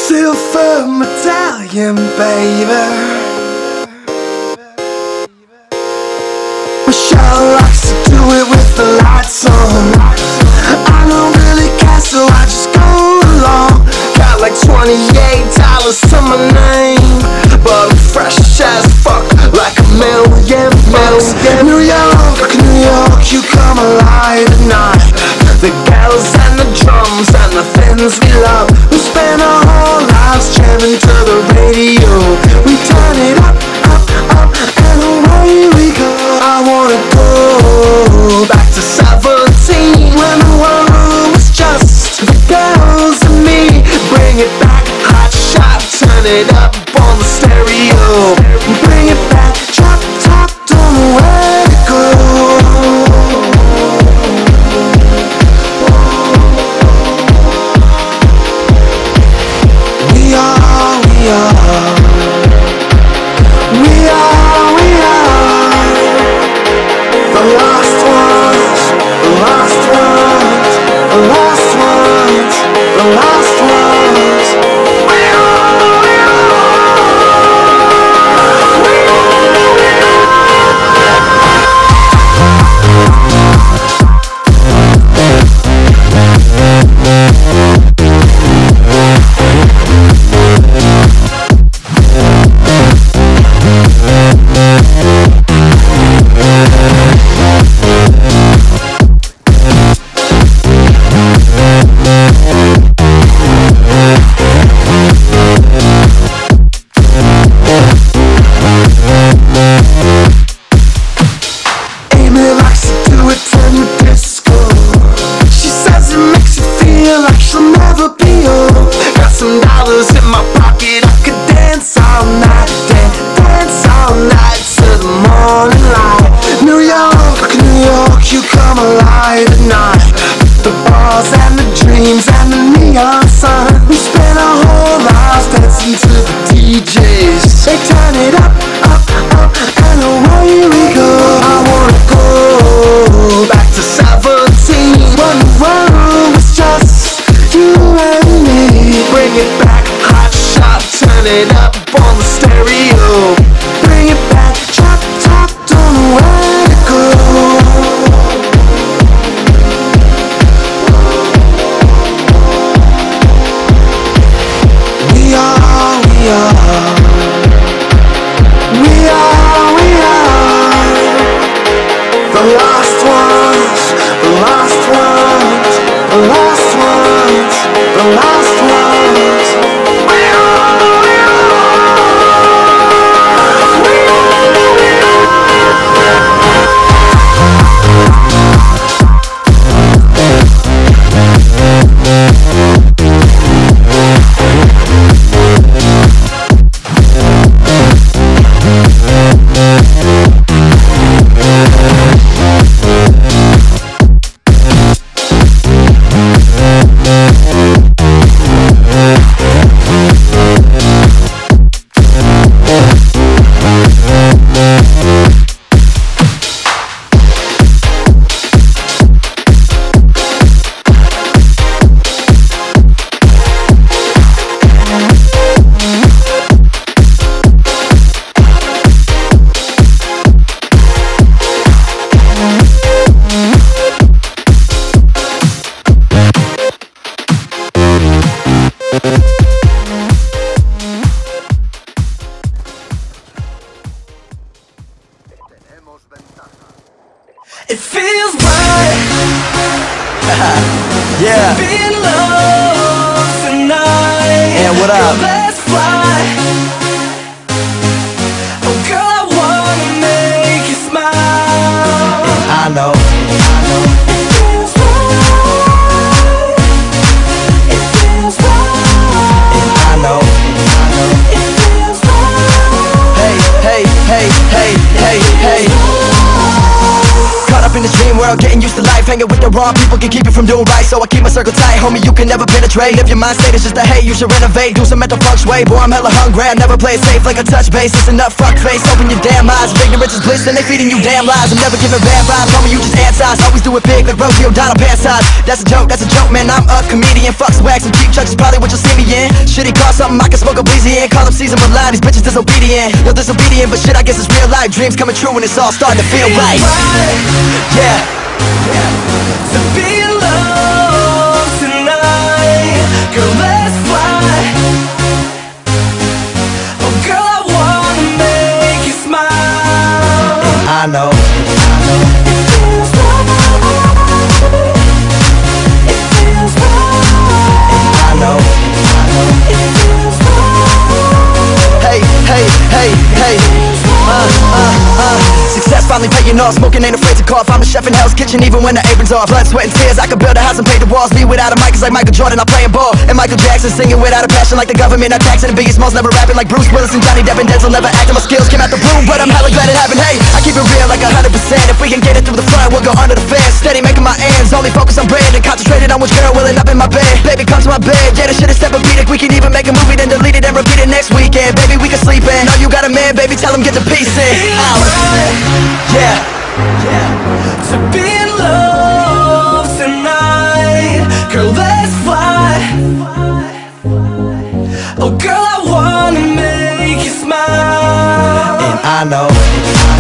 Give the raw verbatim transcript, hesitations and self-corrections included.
Silver medallion, baby. Michelle likes to do it with the lights on. I don't really care, so I just go along. Got like twenty-eight dollars to my name, but I'm fresh as fuck, like a million bucks. New York, New York, you come alive at night. The girls and the drums and the things we love. We spend our whole lives jamming to the radio. We turn it up, up, up, and away we go. I wanna go back to seventeen, when the world was just the girls and me. Bring it back, hot shot, turn it up on the stereo. Bring it back, drop top, don't know where to go. We are, we are, we are, we are the last ones, the last ones, the last ones, the last ones. We are, we are, we Amy likes to do it in the disco. She says it makes you feel like she'll never be old. Got some dollars in my pocket, I could dance all night, dan dance all night to the morning light. New York, New York, you come alive at night. The bars and the dreams and the neon sun. We spend our whole lives dancing to the D Js. They turn it up, up, up, and away we go. I wanna go back to seventeen, when the world was just you and me. Bring it back, hot shot, turn it up on the stereo. Bring it back, drop top, don't know where to go. We are, we are, we are, we are the last ones, the last ones, the last ones, the last ones. We are, we are, we It feels right. Yeah. Be in love tonight. Yeah, what up? Girl, let's fly. Oh girl, I wanna make you smile. I know. It feels right. It feels right. I know. It feels right. Hey, hey, hey, hey, hey, hey. Caught up in this dream world, getting used to life. hanging with the wrong people can keep you from doing right. So I keep my circle tight, homie, you can never penetrate. If your mind state is just a hate, you should renovate. Do some mental feng shui, boy, I'm hella hungry. I never play it safe like a touch base. Listen up, fuck face, open your damn eyes. If ignorance is bliss, then they feeding you damn lies. I'm never giving bad vibes, homie, you just antis. Always do it big like Rosie O'Donnell pants size. That's a joke, that's a joke, man, I'm a comedian. Fuck swag, some cheap chucks is probably what you'll see me in. Shitty car, something I can smoke a bleezy in. Call them season with line, these bitches disobedient. Yo, disobedient, but shit, I guess it's real life. Dreams coming true when it's all starting to feel right. Yeah, yeah. To be in love tonight, girl, let's fly. Oh, girl, I wanna make you smile. I know, I know. It feels right. It feels right. I know, I know. It feels right. Hey, hey, hey, hey. Uh, uh, uh. Success finally paying off. Smoking ain't afraid to cough. I'm a chef in Hell's Kitchen even when the apron's off. Blood, sweat, and tears. I could build a house and paint the walls. Me without a mic is like Michael Jordan. I'm playing ball. And Michael Jackson singing without a passion like the government not taxing. And Biggie Smalls never rapping like Bruce Willis and Johnny Depp and Denzel never acting. My skills came out the blue, but I'm hella glad it happened. Hey, I keep it real like a hundred percent. If we can get it through the front, we'll go under the fence. Steady making my ends. Only focus on bread and concentrated on which girl will end up in my bed. Baby, come to my bed. Yeah, this shit is therapeutic. We can even make a movie then delete it and repeat it next weekend. Baby, we can sleep in. Know you got a man, baby, tell him get the peace in. Out. Yeah, yeah. To be in love tonight, girl, let's fly. Oh, girl, I wanna make you smile. And I know, I